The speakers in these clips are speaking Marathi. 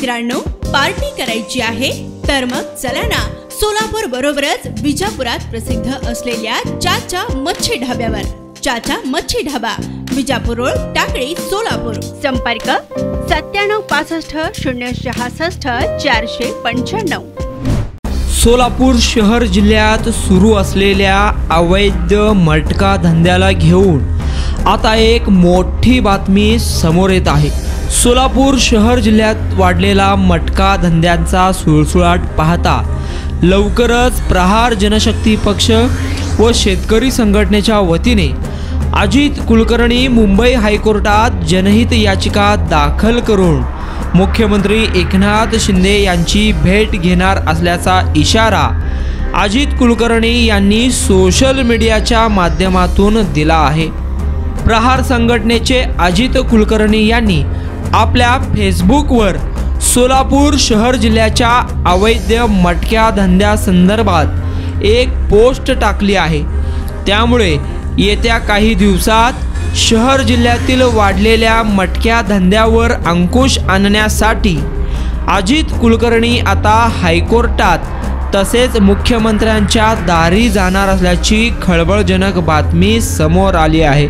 मित्रांनो, पार्टी करायची आहे तर मग चला ना, सोलापूर बरोबरच विजापुरात प्रसिद्ध असलेल्या चाचा मच्छी ढाब्यावर. चाचा मच्छी ढाबा, विजापूर रोड, टाकळी, सोलापूर. संपर्क 9765 सोलापूर शहर जिल्ह्यात सुरू असलेल्या अवैध मटका धंद्याला घेऊन आता एक मोठी बातमी समोर येत आहे. सोलापूर शहर जिल्ह्यात वाढलेला मटका धंद्यांचा सुळसुळाट पाहता लवकरच प्रहार जनशक्ती पक्ष व शेतकरी संघटनेच्या वतीने अजित कुलकर्णी मुंबई हायकोर्टात जनहित याचिका दाखल करून मुख्यमंत्री एकनाथ शिंदे यांची भेट घेणार असल्याचा इशारा अजित कुलकर्णी यांनी सोशल मीडियाच्या माध्यमातून दिला आहे. प्रहार संघटनेचे अजित कुलकर्णी यांनी आपल्या फेसबुकवर सोलापूर शहर जिल्ह्याच्या अवैध मटक्या धंद्यासंदर्भात एक पोस्ट टाकली आहे. त्यामुळे येत्या काही दिवसात शहर जिल्ह्यातील वाढलेल्या मटक्या धंद्यावर अंकुश आणण्यासाठी अजित कुलकर्णी आता हायकोर्टात तसेच मुख्यमंत्र्यांच्या दारी जाणार असल्याची खळबळजनक बातमी समोर आली आहे.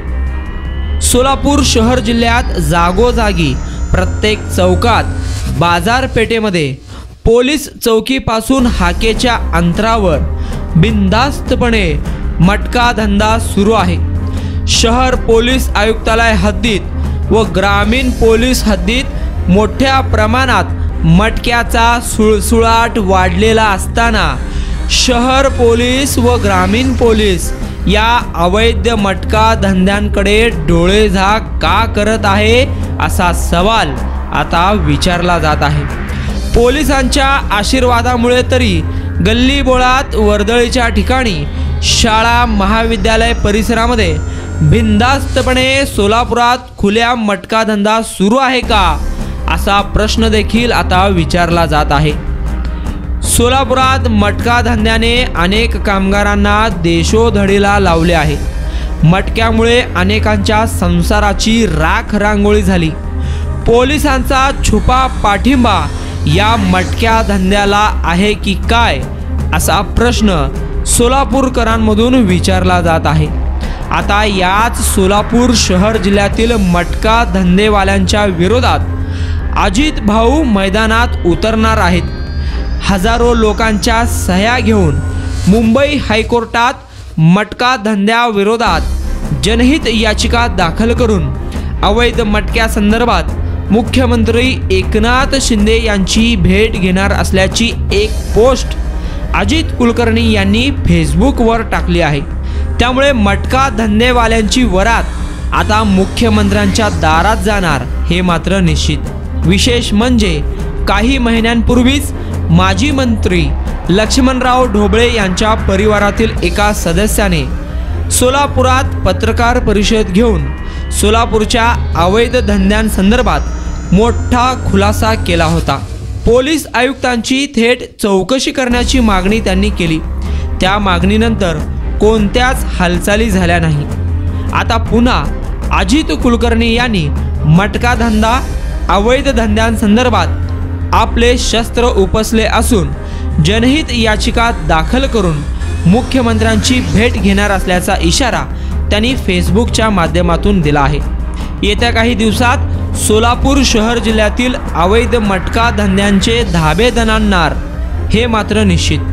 सोलापूर शहर जिल्ह्यात जागोजागी प्रत्येक चौकात, बाजारपेठेमध्ये पोलीस चौकीपासून हाकेच्या अंतरावर बिनधास्तपणे मटका धंदा सुरू आहे. शहर पोलीस आयुक्तालय हद्दीत व ग्रामीण पोलीस हद्दीत मोठ्या प्रमाणात मटक्याचा सुळसुळाट वाढलेला असताना शहर पोलीस व ग्रामीण पोलीस या अवैध मटका धंद्यांकडे डोळेझाक का करत आहे असा सवाल आता विचारला जात आहे. पोलिसांच्या आशीर्वादामुळे तरी गल्लीबोळात, वर्दळीच्या ठिकाणी, शाळा, महाविद्यालय परिसरामध्ये बिनधास्तपणे सोलापुरात खुल्या मटका धंदा सुरू आहे का असा प्रश्न देखील आता विचारला जात आहे. सोलापुरात मटका धंद्याने अनेक कामगारांना देशोधडीला लावले आहे. मटक्यामुळे अनेकांच्या संसाराची राख रांगोळी झाली. पोलिसांचा छुपा पाठिंबा या मटक्या धंद्याला आहे की काय असा प्रश्न सोलापूरकरांमधून विचारला जात आहे. आता याच सोलापूर शहर जिल्ह्यातील मटका धंदेवाल्यांच्या विरोधात अजित भाऊ मैदानात उतरणार आहेत. हजारो लोकांच्या सह्या घेऊन मुंबई हायकोर्टात मटका धंद्याविरोधात जनहित याचिका दाखल करून अवैध मटक्यासंदर्भात मुख्यमंत्री एकनाथ शिंदे यांची भेट घेणार असल्याची एक पोस्ट अजित कुलकर्णी यांनी फेसबुकवर टाकली आहे. त्यामुळे मटका धंदेवाल्यांची वरात आता मुख्यमंत्र्यांच्या दारात जाणार हे मात्र निश्चित. विशेष म्हणजे काही महिन्यांपूर्वीच माजी मंत्री लक्ष्मणराव ढोबळे यांच्या परिवारातील एका सदस्याने सोलापुरात पत्रकार परिषद घेऊन सोलापूरच्या अवैध धंद्यांसंदर्भात मोठा खुलासा केला होता. पोलीस आयुक्तांची थेट चौकशी करण्याची मागणी त्यांनी केली. त्या मागणीनंतर कोणत्याच हालचाली झाल्या नाही. आता पुन्हा अजित कुलकर्णी यांनी मटका धंदा, अवैध धंद्यांसंदर्भात आपले शस्त्र उपसले असून जनहित याचिका दाखल करून मुख्यमंत्र्यांची भेट घेणार असल्याचा इशारा त्यांनी फेसबुकच्या माध्यमातून दिला आहे. येत्या काही दिवसात सोलापूर शहर जिल्ह्यातील अवैध मटका धंद्यांचे धाबे दणाणणार हे मात्र निश्चित.